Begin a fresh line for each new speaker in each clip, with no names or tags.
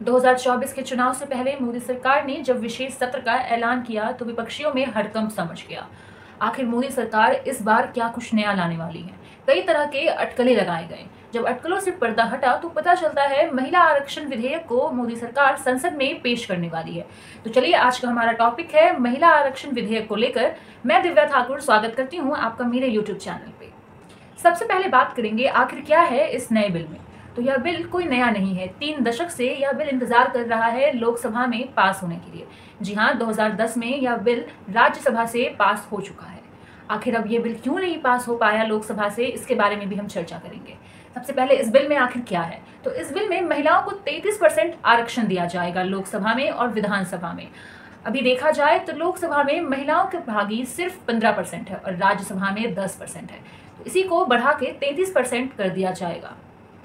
2024 के चुनाव से पहले मोदी सरकार ने जब विशेष सत्र का ऐलान किया तो विपक्षियों में हड़कंप समझ गया। आखिर मोदी सरकार इस बार क्या कुछ नया लाने वाली है? कई तरह के अटकलें लगाए गए। जब अटकलों से पर्दा हटा तो पता चलता है महिला आरक्षण विधेयक को मोदी सरकार संसद में पेश करने वाली है। तो चलिए, आज का हमारा टॉपिक है महिला आरक्षण विधेयक को लेकर। मैं दिव्या ठाकुर स्वागत करती हूँ आपका मेरे यूट्यूब चैनल पे। सबसे पहले बात करेंगे आखिर क्या है इस नए बिल में। तो यह बिल कोई नया नहीं है। 3 दशक से यह बिल इंतजार कर रहा है लोकसभा में पास होने के लिए। जी हाँ, 2010 में यह बिल राज्यसभा से पास हो चुका है। आखिर अब ये बिल क्यों नहीं पास हो पाया लोकसभा से, इसके बारे में भी हम चर्चा करेंगे। सबसे पहले इस बिल में आखिर क्या है। तो इस बिल में महिलाओं को 33% आरक्षण दिया जाएगा लोकसभा में और विधानसभा में। अभी देखा जाए तो लोकसभा में महिलाओं की भागी सिर्फ 15% है और राज्यसभा में 10% है। तो इसी को बढ़ा के 33% कर दिया जाएगा।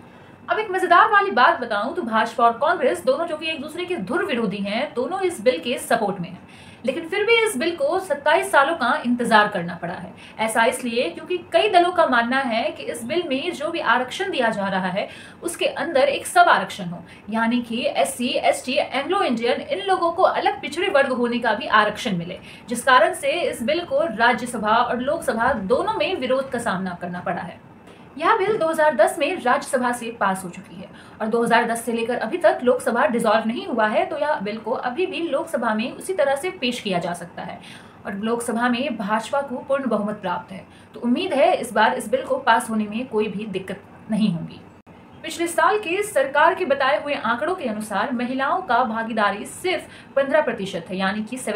अब एक मजेदार वाली बात बताऊं तो भाजपा और कांग्रेस दोनों, जो कि एक दूसरे के धुर विरोधी हैं, दोनों इस बिल के सपोर्ट में हैं। लेकिन फिर भी इस बिल को 27 सालों का इंतजार करना पड़ा है। ऐसा इसलिए क्योंकि कई दलों का मानना है कि इस बिल में जो भी आरक्षण दिया जा रहा है उसके अंदर एक सब आरक्षण हो, यानी कि SC, ST, एंग्लो इंडियन, इन लोगों को अलग पिछड़े वर्ग होने का भी आरक्षण मिले, जिस कारण से इस बिल को राज्यसभा और लोकसभा दोनों में विरोध का सामना करना पड़ा है। यह बिल 2010 में राज्यसभा से पास हो चुकी है और 2010 से लेकर अभी तक लोकसभा डिसॉल्व नहीं हुआ है। तो यह बिल को अभी भी लोकसभा में उसी तरह से पेश किया जा सकता है और लोकसभा में भाजपा को पूर्ण बहुमत प्राप्त है। तो उम्मीद है इस बार इस बिल को पास होने में कोई भी दिक्कत नहीं होगी। पिछले साल के सरकार के बताए हुए आंकड़ों के अनुसार महिलाओं का भागीदारी सिर्फ 15% है, यानी कि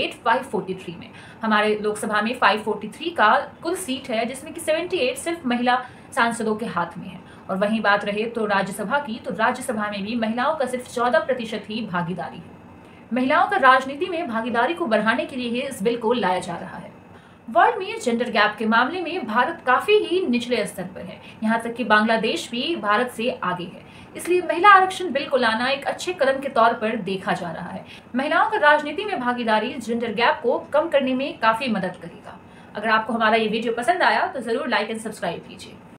78,543 में। हमारे लोकसभा में 543 का कुल सीट है, जिसमें कि 78 सिर्फ महिला सांसदों के हाथ में है। और वहीं बात रहे तो राज्यसभा की, तो राज्यसभा में भी महिलाओं का सिर्फ 14% ही भागीदारी है। महिलाओं का राजनीति में भागीदारी को बढ़ाने के लिए इस बिल को लाया जा रहा है। वर्ल्ड में जेंडर गैप के मामले में भारत काफी ही निचले स्तर पर है। यहाँ तक कि बांग्लादेश भी भारत से आगे है। इसलिए महिला आरक्षण बिल को लाना एक अच्छे कदम के तौर पर देखा जा रहा है। महिलाओं का राजनीति में भागीदारी जेंडर गैप को कम करने में काफी मदद करेगा। अगर आपको हमारा ये वीडियो पसंद आया तो जरूर लाइक एंड सब्सक्राइब कीजिए।